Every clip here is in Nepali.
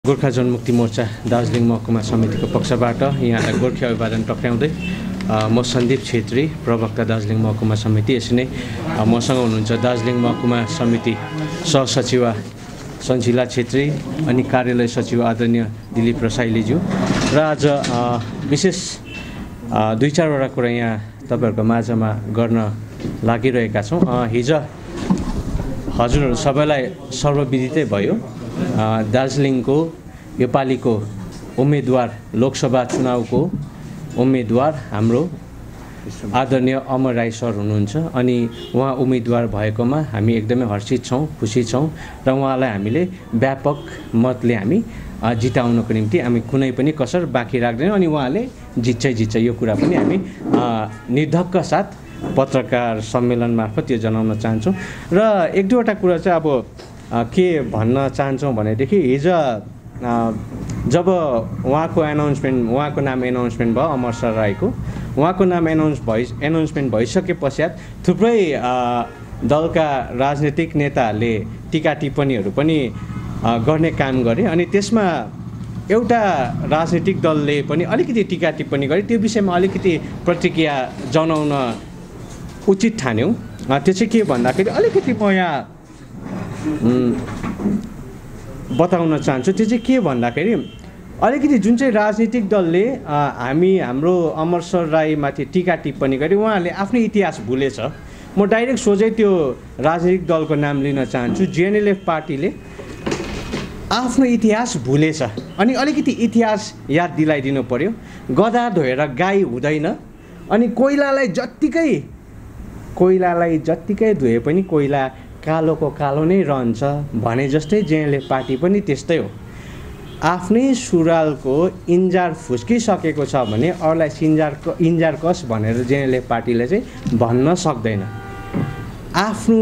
गोर्खा जनमुक्ति मोर्चा दार्जिलिङ महकुमा समितिको पक्षबाट यहाँलाई गोर्खे अभिवादन टक्राउँदै म सन्दीप छेत्री प्रवक्ता दार्जिलिङ महकुमा समिति। यसै नै मसँग हुनुहुन्छ दार्जिलिङ महकुमा समिति सहसचिव सञ्चिला छेत्री अनि कार्यालय सचिव आदरणीय दिलीप रसाइलीज्यू। र आज विशेष दुई चारवटा कुरा यहाँ तपाईहरुको माझमा गर्न लागिरहेका छौँ। हिजो हजुरहरू सबैलाई सर्वविदितै भयो, दार्जिलिङको योपालिको उम्मेदवार लोकसभा चुनावको उम्मेदवार हाम्रो आदरणीय अमर राई सर हुनुहुन्छ। अनि उहाँ उम्मेदवार भएकोमा हामी एकदमै हर्षित छौँ, खुसी छौँ र उहाँलाई हामीले व्यापक मतले हामी जिताउनको निम्ति हामी कुनै पनि कसर बाँकी राख्दैनौँ। अनि उहाँले जित्छ यो कुरा पनि हामी निर्धक्क साथ पत्रकार सम्मेलन मार्फत यो जनाउन चाहन्छौँ। र एक दुईवटा कुरा चाहिँ अब के भन्न चाहन्छौँ भनेदेखि हिजो जब उहाँको नाम एनाउन्समेन्ट भयो, अमर सर राईको उहाँको नाम एनाउन्समेन्ट भइसके पश्चात थुप्रै दलका राजनीतिक नेताहरूले टिका टिप्पणीहरू पनि गर्ने काम गरे। अनि त्यसमा एउटा राजनीतिक दलले पनि अलिकति टिका टिप्पणी गरे, त्यो विषयमा अलिकति प्रतिक्रिया जनाउन उचित ठान्यौँ। त्यो चाहिँ के भन्दाखेरि अलिकति म यहाँ बताउन चाहन्छु। त्यो चाहिँ के भन्दाखेरि अलिकति जुन चाहिँ राजनीतिक दलले हाम्रो अमर सर राईमाथि टिका टिप्पणी गरे, उहाँहरूले आफ्नो इतिहास भुलेछ। म डाइरेक्ट सोझै त्यो राजनीतिक दलको नाम लिन चाहन्छु। जेएनएलएफ पार्टीले आफ्नो इतिहास भुलेछ अनि अलिकति इतिहास याद दिलाइदिनु पर्यो। गधा धोएर गाई हुँदैन अनि कोइलालाई जत्तिकै धोए पनि कोइला कालोको कालो नै रहन्छ भने जस्तै जेएनएलएफ पार्टी पनि त्यस्तै हो। आफ्नै सुरालको इन्जार फुस्किसकेको छ भने अरूलाई इन्जार कस भनेर जेएनएलएफ पार्टीले चाहिँ भन्न सक्दैन। आफ्नो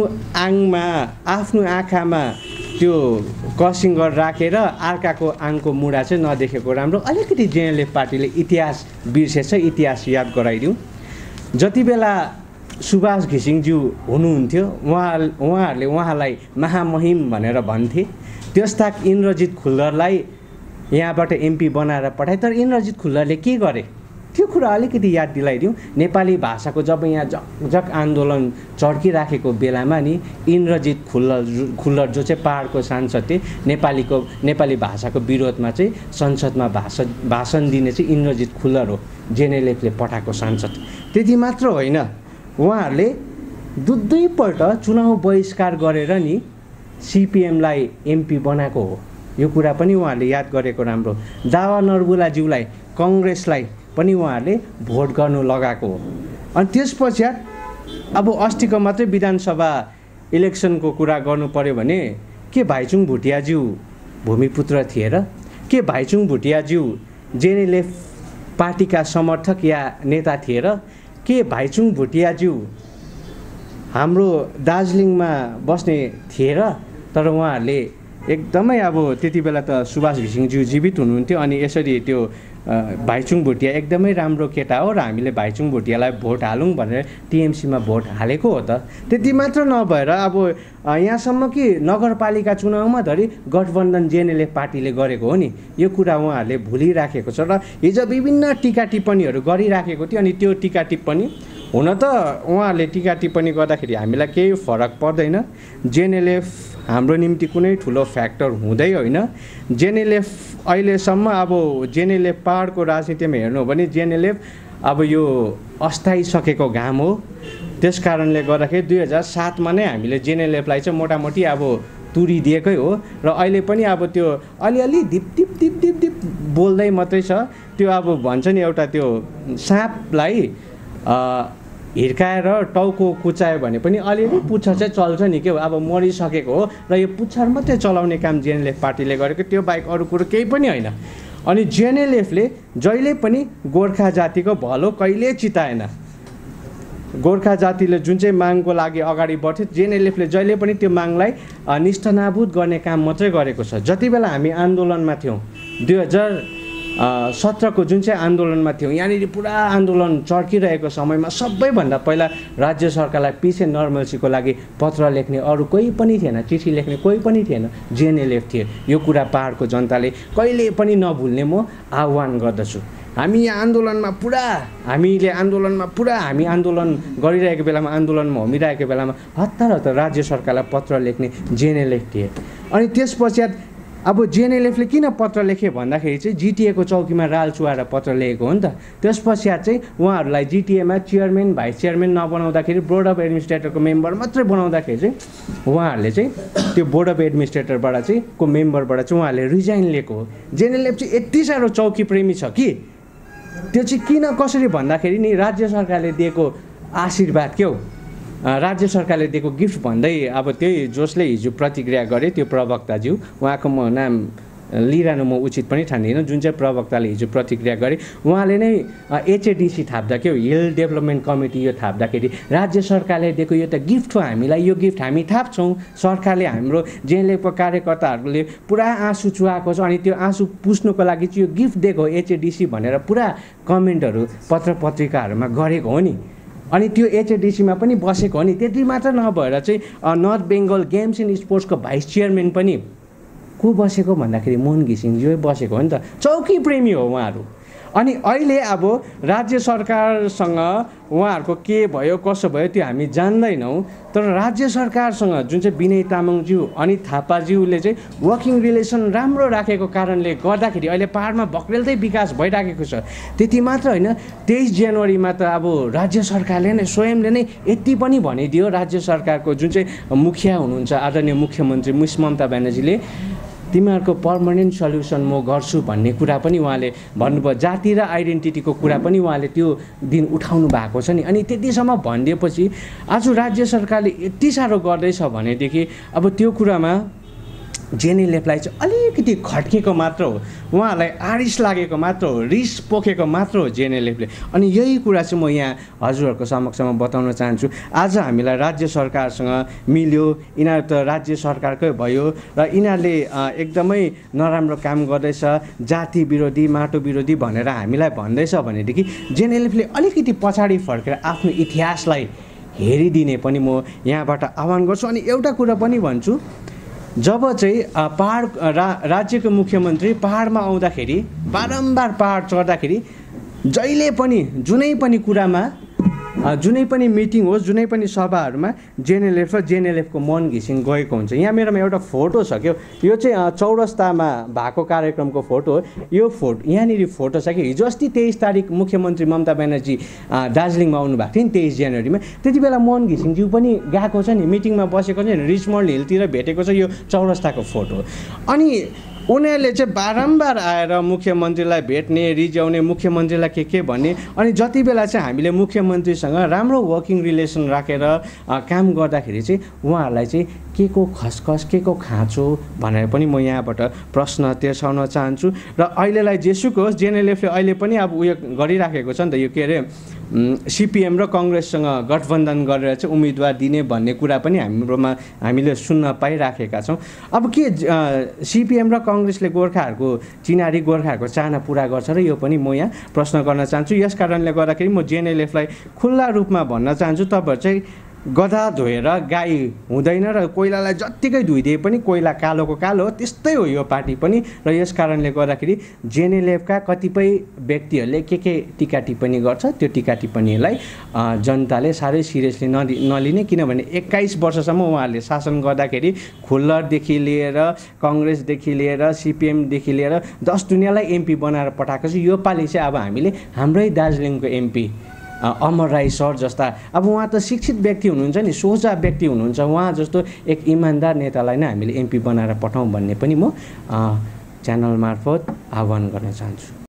आँखामा त्यो कसिङ्गर राखेर अर्काको आङको मुढा चाहिँ नदेखेको राम्रो। अलिकति जेएनएलएफ पार्टीले इतिहास बिर्सेछ, इतिहास याद गराइदिउँ। जति बेला सुभाष घिसिङज्यू हुनुहुन्थ्यो उहाँहरूले उहाँलाई महामहिम भनेर भन्थे। त्यसताक इन्द्रजित खुल्लरलाई यहाँबाट एमपी बनाएर पठाए, तर इन्द्रजित खुल्लरले के गरे त्यो कुरा अलिकति याद दिलाइदिउँ। नेपाली भाषाको जब यहाँ जक आन्दोलन चड्किराखेको बेलामा नि इन्द्रजित खुल्लर जो चाहिँ पहाडको सांसद थिए, नेपाली भाषाको विरोधमा चाहिँ संसदमा भाषण दिने चाहिँ इन्द्रजित खुल्लर हो, जेएनएलएफले पठाएको सांसद। त्यति मात्र होइन, उहाँहरूले दुईपल्ट चुनाव बहिष्कार गरेर नि सिपिएमलाई एमपी बनाएको हो। यो कुरा पनि उहाँहरूले याद गरेको राम्रो। दावा नरबुलाज्यूलाई कङ्ग्रेसलाई पनि उहाँहरूले भोट गर्नु लगाएको हो। अनि त्यसपश्चात अब अस्तिको मात्रै विधानसभा इलेक्सनको कुरा गर्नु पर्यो भने के भाइचुङ भुटियाज्यू भूमिपुत्र थिए र? के भाइचुङ भुटियाज्यू जेएनएलएफ पार्टीका समर्थक या नेता थिए र? के भाइचुङ भुटियाज्यू हाम्रो दार्जिलिङमा बस्ने थिए र? तर उहाँहरूले एकदमै अब त्यति बेला त सुभाष घिसिङज्यू जीवित हुनुहुन्थ्यो। अनि यसरी त्यो भाइचुङ भुटिया एकदमै राम्रो केटा हो र हामीले भाइचुङ भुटियालाई भोट हालौँ भनेर टिएमसीमा भोट हालेको हो त। त्यति मात्र नभएर अब यहाँसम्म कि नगरपालिका चुनावमा धरि गठबन्धन जेएनएलएफ पार्टीले गरेको हो नि, यो कुरा उहाँहरूले भुलिराखेको छ। र हिजो विभिन्न टिका टिप्पणीहरू गरिराखेको थियो। अनि त्यो टिका टिप्पणी हुन त उहाँहरूले टिका टिप्पणी गर्दाखेरि हामीलाई केही फरक पर्दैन। जेएनएलएफ हाम्रो निम्ति कुनै ठुलो फ्याक्टर हुँदै होइन। जेएनएलएफ अहिलेसम्म अब जेएनएलएफ पहाडको राजनीतिमा हेर्नु हो भने जेएनएलएफ अब यो अस्थायी सकेको घाम हो। त्यस कारणले गर्दाखेरि 2007मा नै हामीले जेएनएलएफलाई चाहिँ मोटामोटी अब तुरिदिएकै हो। र अहिले पनि अब त्यो अलिअलि दिप बोल्दै मात्रै छ। त्यो अब भन्छ नि एउटा त्यो साँपलाई हिर्काएर टाउको कुचायो भने पनि अलिअलि पुच्छर चाहिँ चल्छ नि के हो, अब मरिसकेको हो। र यो पुच्छर मात्रै चलाउने काम जेएनएलएफ पार्टीले गरेको, त्यो बाहेक अरू कुरो केही पनि होइन। अनि जेएनएलएफले जहिले पनि गोर्खा जातिको भलो कहिले चिताएन। गोर्खा जातिले जुन चाहिँ मागको लागि अगाडि बढ्थ्यो, जेएनएलएफले जहिले पनि त्यो मागलाई निष्ठनाबुद गर्ने काम मात्रै गरेको छ। जति बेला हामी आन्दोलनमा थियौँ 2000 2017को जुन चाहिँ आन्दोलनमा थियौँ, यहाँनिर पुरा आन्दोलन चर्किरहेको समयमा सबैभन्दा पहिला राज्य सरकारलाई पिस एन्ड नर्मल्सीको लागि पत्र लेख्ने अरू कोही पनि थिएन, चिठी लेख्ने कोही पनि थिएन, जेएनएलएफ थिए। यो कुरा पहाडको जनताले कहिले पनि नभुल्ने म आह्वान गर्दछु। हामी आन्दोलन गरिरहेको बेलामा, आन्दोलनमा होमिरहेको बेलामा हतार राज्य सरकारलाई पत्र लेख्ने जेएनएलएफ थिए। अनि त्यस पश्चात अब जेएनएलएफले किन पत्र लेखे भन्दाखेरि चाहिँ जिटिएको चौकीमा राल चुहाएर पत्र लेखेको हो नि त। त्यस पश्चात चाहिँ उहाँहरूलाई जिटिएमा चेयरम्यान भाइस चेयरम्यान नबनाउँदाखेरि बोर्ड अफ एडमिनिस्ट्रेटरको मेम्बर मात्रै बनाउँदाखेरि चाहिँ उहाँहरूले चाहिँ त्यो बोर्ड अफ एडमिनिस्ट्रेटरबाट चाहिँ को मेम्बरबाट चाहिँ उहाँहरूले रिजाइन लिएको हो। जेएनएलएफ चाहिँ यति साह्रो चौकी प्रेमी छ कि त्यो चाहिँ किन कसरी भन्दाखेरि नि राज्य सरकारले दिएको आशीर्वाद के हो, राज्य सरकारले दिएको गिफ्ट भन्दै अब त्यही जसले हिजो प्रतिक्रिया गरे त्यो प्रवक्ताज्यू, उहाँको म नाम लिइरहनु म उचित पनि ठान्दिनँ, जुन चाहिँ प्रवक्ताले हिजो प्रतिक्रिया गरे उहाँले नै एचएडिसी थाप्दा के हो, हिल डेभलपमेन्ट कमिटी यो थाप्दाखेरि राज्य सरकारले दिएको यो त गिफ्ट हो, हामीलाई यो गिफ्ट हामी थाप्छौँ। सरकारले हाम्रो जेएनएलएफको कार्यकर्ताहरूले पुरा आँसु चुहाएको छ, अनि त्यो आँसु पुस्नुको लागि चाहिँ यो गिफ्ट दिएको एचएडिसी भनेर पुरा कमेन्टहरू पत्र पत्रिकाहरूमा गरेको हो नि। अनि त्यो एचएडिसीमा पनि बसेको हो नि। त्यति मात्र नभएर चाहिँ नर्थ बेङ्गल गेम्स एन्ड स्पोर्ट्सको भाइस चेयरम्यान पनि को बसेको भन्दाखेरि मोहन घिसिङज्यू बसेको हो नि त। चौकी प्रेमी हो उहाँहरू। अनि अहिले अब राज्य सरकारसँग उहाँहरूको के भयो कसो भयो त्यो हामी जान्दैनौँ, तर राज्य सरकारसँग जुन चाहिँ विनय तामाङज्यू अनि थापाज्यूले चाहिँ वर्किङ रिलेसन राम्रो राखेको कारणले गर्दाखेरि अहिले पहाडमा भक्रेल्दै विकास भइराखेको छ। त्यति मात्र होइन, 23 जनवरीमा त अब राज्य सरकारले नै स्वयंले नै यति पनि भनिदियो, राज्य सरकारको जुन चाहिँ मुखिया हुनुहुन्छ आदरणीय मुख्यमन्त्री मिस ममता ब्यानर्जीले तिमीहरूको पर्मानेन्ट सल्युसन म गर्छु भन्ने कुरा पनि उहाँले भन्नुभयो। जाति र आइडेन्टिटीको कुरा पनि उहाँले त्यो दिन उठाउनु भएको छ नि। अनि त्यतिसम्म भनिदिएपछि आज राज्य सरकारले यति साह्रो गर्दैछ भनेदेखि अब त्यो कुरामा जेएनएलएफलाई चाहिँ अलिकति खट्केको मात्र हो, उहाँहरूलाई आरिस लागेको मात्र हो, रिस पोखेको मात्र हो जेएनएलएफले। अनि यही कुरा चाहिँ म यहाँ हजुरहरूको समक्षमा बताउन चाहन्छु। आज हामीलाई राज्य सरकारसँग मिल्यो, यिनीहरू त राज्य सरकारकै भयो र यिनीहरूले एकदमै नराम्रो काम गर्दैछ, जाति विरोधी माटो विरोधी भनेर हामीलाई भन्दैछ भनेदेखि जेएनएलएफले अलिकति पछाडि फर्केर आफ्नो इतिहासलाई हेरिदिने पनि म यहाँबाट आह्वान गर्छु। अनि एउटा कुरा पनि भन्छु, जब चाहिँ पहाड राज्यको मुख्यमन्त्री पहाडमा आउँदाखेरि बारम्बार पहाड चढ्दाखेरि जहिले पनि जुनै पनि कुरामा जुनै पनि मिटिङ होस्, जुनै पनि सभाहरूमा जेएनएलएफ र जेएनएलएफको मोहन घिसिङ गएको हुन्छ। यहाँ मेरोमा एउटा फोटो छ क्या, यो चाहिँ चौरस्तामा भएको कार्यक्रमको फोटो हो। यो फोटो यहाँनिर फोटो छ कि हिजो अस्ति 23 तारिक मुख्यमन्त्री ममता ब्यानर्जी दार्जिलिङमा आउनुभएको थियो नि 23 जनवरीमा, त्यति बेला मोहन घिसिङज्यू पनि गएको छ नि, मिटिङमा बसेको छ नि, रिचमन्ड हिलतिर भेटेको छ। यो चौरस्ताको फोटो। अनि उनीहरूले चाहिँ बारम्बार आएर मुख्यमन्त्रीलाई भेट्ने, रिझाउने, मुख्यमन्त्रीलाई के भन्ने। अनि जति बेला चाहिँ हामीले मुख्यमन्त्रीसँग राम्रो वर्किङ रिलेसन राखेर काम गर्दाखेरि चाहिँ उहाँहरूलाई चाहिँ के को खसखस के को खाँचो भनेर पनि म यहाँबाट प्रश्न तेर्साउन चाहन्छु। र अहिलेलाई जेसुकै होस्, जेएनएलएफले अहिले पनि अब उयो गरिराखेको छ नि त, यो के अरे सिपिएम र कङ्ग्रेससँग गठबन्धन गरेर चाहिँ उम्मेदवार दिने भन्ने कुरा पनि हामीले सुन्न पाइराखेका छौँ। अब के सिपिएम र कङ्ग्रेसले गोर्खाहरूको चिनारी गोर्खाहरूको चाहना पुरा गर्छ र यो पनि म यहाँ प्रश्न गर्न चाहन्छु। यस कारणले गर्दाखेरि म जेएनएलएफलाई खुल्ला रूपमा भन्न चाहन्छु, तपाईँहरू चाहिँ गधा धोएर गाई हुँदैन र कोइलालाई जत्तिकै धोइदिए पनि कोइला कालोको कालो हो, त्यस्तै हो यो पार्टी पनि। र यस कारणले गर्दाखेरि जेएनएलएफका कतिपय व्यक्तिहरूले के टिका टिप्पणी गर्छ, त्यो टिका टिप्पणीलाई जनताले साह्रै सिरियसली नलिने, किनभने 21 वर्षसम्म उहाँहरूले शासन गर्दाखेरि खुल्लरदेखि लिएर कङ्ग्रेसदेखि लिएर सिपिएमदेखि लिएर 10 दुनियाँलाई एमपी बनाएर पठाएको छ। यो पालि चाहिँ अब हामीले हाम्रै दार्जिलिङको एमपी अमर राई सर जस्ता, अब उहाँ त शिक्षित व्यक्ति हुनुहुन्छ नि, सोझा व्यक्ति हुनुहुन्छ, उहाँ जस्तो एक इमान्दार नेतालाई नै हामीले एमपी बनाएर पठाउँ भन्ने पनि म च्यानल मार्फत आह्वान गर्न चाहन्छु।